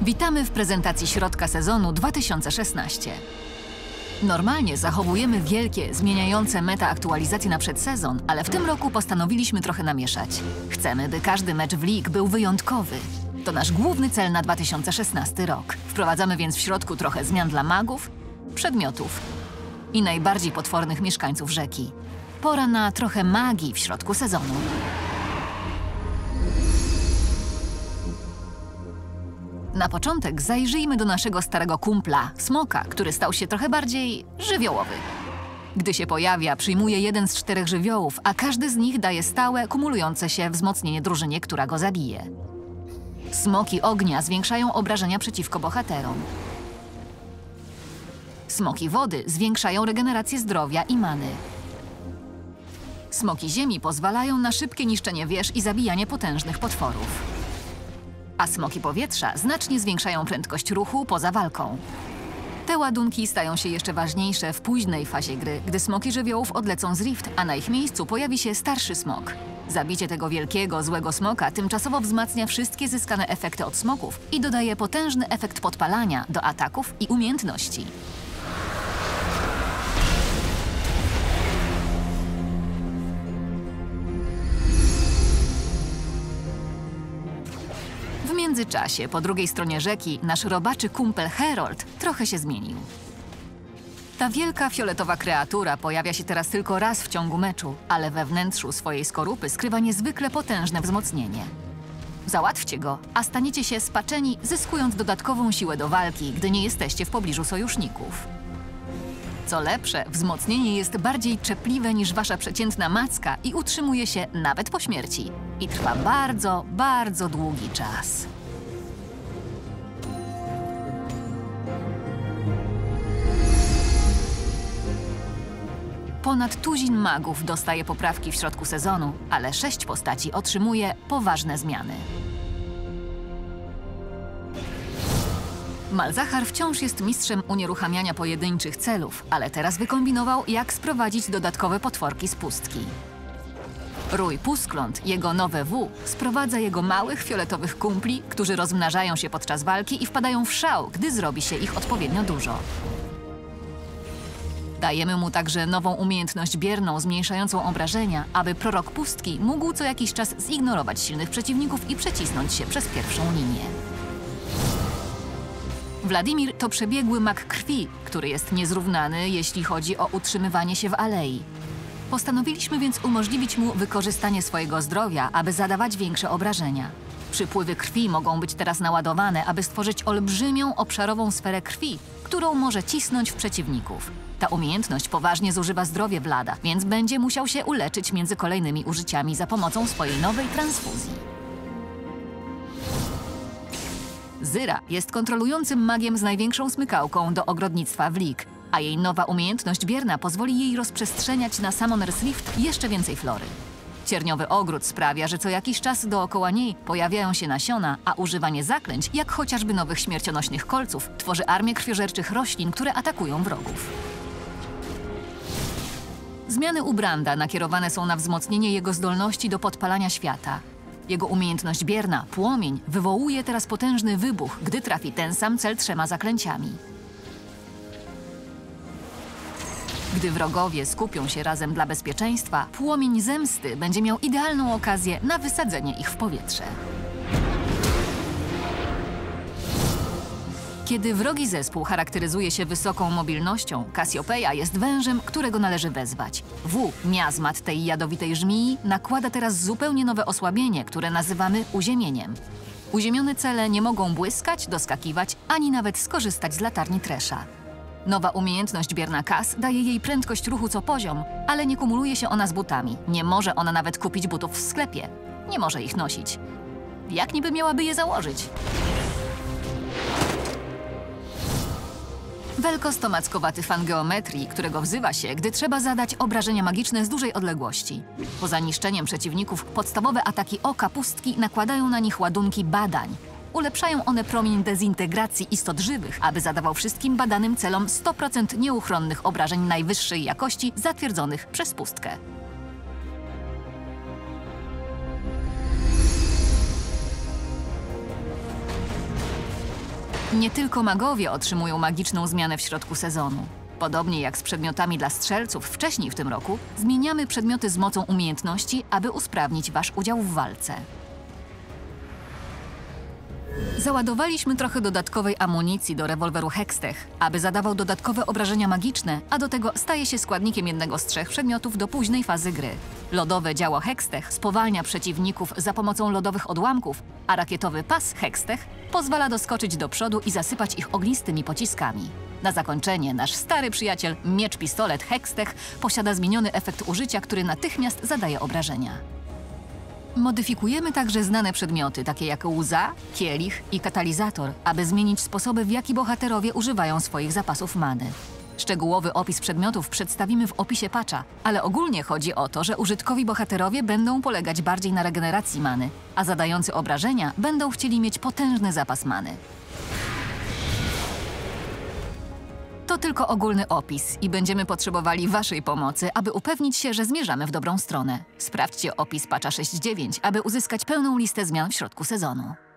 Witamy w prezentacji środka sezonu 2016. Normalnie zachowujemy wielkie, zmieniające meta aktualizacje na przedsezon, ale w tym roku postanowiliśmy trochę namieszać. Chcemy, by każdy mecz w League był wyjątkowy. To nasz główny cel na 2016 rok. Wprowadzamy więc w środku trochę zmian dla magów, przedmiotów i najbardziej potwornych mieszkańców rzeki. Pora na trochę magii w środku sezonu. Na początek zajrzyjmy do naszego starego kumpla, smoka, który stał się trochę bardziej żywiołowy. Gdy się pojawia, przyjmuje jeden z 4 żywiołów, a każdy z nich daje stałe, kumulujące się wzmocnienie drużynie, która go zabije. Smoki ognia zwiększają obrażenia przeciwko bohaterom. Smoki wody zwiększają regenerację zdrowia i many. Smoki ziemi pozwalają na szybkie niszczenie wież i zabijanie potężnych potworów. A smoki powietrza znacznie zwiększają prędkość ruchu poza walką. Te ładunki stają się jeszcze ważniejsze w późnej fazie gry, gdy smoki żywiołów odlecą z Rift, a na ich miejscu pojawi się starszy smok. Zabicie tego wielkiego, złego smoka tymczasowo wzmacnia wszystkie zyskane efekty od smoków i dodaje potężny efekt podpalania do ataków i umiejętności. W międzyczasie, po drugiej stronie rzeki, nasz robaczy kumpel Herald trochę się zmienił. Ta wielka fioletowa kreatura pojawia się teraz tylko raz w ciągu meczu, ale we wnętrzu swojej skorupy skrywa niezwykle potężne wzmocnienie. Załatwcie go, a staniecie się spaczeni, zyskując dodatkową siłę do walki, gdy nie jesteście w pobliżu sojuszników. Co lepsze, wzmocnienie jest bardziej czepliwe niż wasza przeciętna macka i utrzymuje się nawet po śmierci. I trwa bardzo, bardzo długi czas. Ponad tuzin magów dostaje poprawki w środku sezonu, ale 6 postaci otrzymuje poważne zmiany. Malzahar wciąż jest mistrzem unieruchamiania pojedynczych celów, ale teraz wykombinował, jak sprowadzić dodatkowe potworki z pustki. Rój Puskląt, jego nowe W, sprowadza jego małych, fioletowych kumpli, którzy rozmnażają się podczas walki i wpadają w szał, gdy zrobi się ich odpowiednio dużo. Dajemy mu także nową umiejętność bierną, zmniejszającą obrażenia, aby prorok pustki mógł co jakiś czas zignorować silnych przeciwników i przecisnąć się przez pierwszą linię. Wladimir to przebiegły mag krwi, który jest niezrównany, jeśli chodzi o utrzymywanie się w alei. Postanowiliśmy więc umożliwić mu wykorzystanie swojego zdrowia, aby zadawać większe obrażenia. Przypływy krwi mogą być teraz naładowane, aby stworzyć olbrzymią, obszarową sferę krwi, którą może cisnąć w przeciwników. Ta umiejętność poważnie zużywa zdrowie Vlada, więc będzie musiał się uleczyć między kolejnymi użyciami za pomocą swojej nowej transfuzji. Zyra jest kontrolującym magiem z największą smykałką do ogrodnictwa w League, a jej nowa umiejętność bierna pozwoli jej rozprzestrzeniać na Summoner's Rift jeszcze więcej flory. Cierniowy ogród sprawia, że co jakiś czas dookoła niej pojawiają się nasiona, a używanie zaklęć, jak chociażby nowych śmiercionośnych kolców, tworzy armię krwiożerczych roślin, które atakują wrogów. Zmiany u Branda nakierowane są na wzmocnienie jego zdolności do podpalania świata. Jego umiejętność bierna, płomień, wywołuje teraz potężny wybuch, gdy trafi ten sam cel 3 zaklęciami. Gdy wrogowie skupią się razem dla bezpieczeństwa, płomień zemsty będzie miał idealną okazję na wysadzenie ich w powietrze. Kiedy wrogi zespół charakteryzuje się wysoką mobilnością, Cassiopeia jest wężem, którego należy wezwać. Miazmat tej jadowitej żmii nakłada teraz zupełnie nowe osłabienie, które nazywamy uziemieniem. Uziemione cele nie mogą błyskać, doskakiwać, ani nawet skorzystać z latarni Tresha. Nowa umiejętność bierna Cass daje jej prędkość ruchu co poziom, ale nie kumuluje się ona z butami. Nie może ona nawet kupić butów w sklepie. Nie może ich nosić. Jak niby miałaby je założyć? Vel'Koz to mackowaty fan geometrii, którego wzywa się, gdy trzeba zadać obrażenia magiczne z dużej odległości. Poza niszczeniem przeciwników, podstawowe ataki oka pustki nakładają na nich ładunki badań. Ulepszają one promień dezintegracji istot żywych, aby zadawał wszystkim badanym celom 100% nieuchronnych obrażeń najwyższej jakości zatwierdzonych przez pustkę. Nie tylko magowie otrzymują magiczną zmianę w środku sezonu. Podobnie jak z przedmiotami dla strzelców wcześniej w tym roku, zmieniamy przedmioty z mocą umiejętności, aby usprawnić wasz udział w walce. Załadowaliśmy trochę dodatkowej amunicji do rewolweru Hextech, aby zadawał dodatkowe obrażenia magiczne, a do tego staje się składnikiem jednego z 3 przedmiotów do późnej fazy gry. Lodowe działo Hextech spowalnia przeciwników za pomocą lodowych odłamków, a rakietowy pas Hextech pozwala doskoczyć do przodu i zasypać ich ognistymi pociskami. Na zakończenie nasz stary przyjaciel miecz-pistolet Hextech posiada zmieniony efekt użycia, który natychmiast zadaje obrażenia. Modyfikujemy także znane przedmioty, takie jak łza, kielich i katalizator, aby zmienić sposoby, w jaki bohaterowie używają swoich zapasów many. Szczegółowy opis przedmiotów przedstawimy w opisie patcha, ale ogólnie chodzi o to, że użytkowi bohaterowie będą polegać bardziej na regeneracji many, a zadający obrażenia będą chcieli mieć potężny zapas many. To tylko ogólny opis i będziemy potrzebowali waszej pomocy, aby upewnić się, że zmierzamy w dobrą stronę. Sprawdźcie opis patcha 6.9, aby uzyskać pełną listę zmian w środku sezonu.